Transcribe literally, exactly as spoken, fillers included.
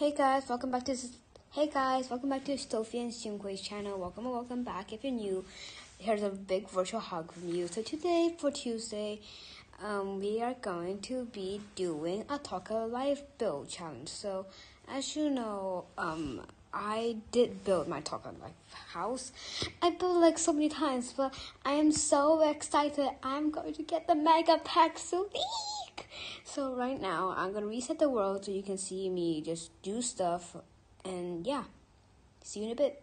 Hey guys, welcome back to this. Hey guys, welcome back to Sophie and Xinghui's channel. Welcome and welcome back. If you're new, here's a big virtual hug from you. So today, for Tuesday, um, we are going to be doing a Talk a Life build challenge. So, as you know, um, I did build my Talk a Life house. I built like so many times, but I am so excited. I'm going to get the mega pack so big. So right now, I'm going to reset the world so you can see me just do stuff. And yeah, see you in a bit.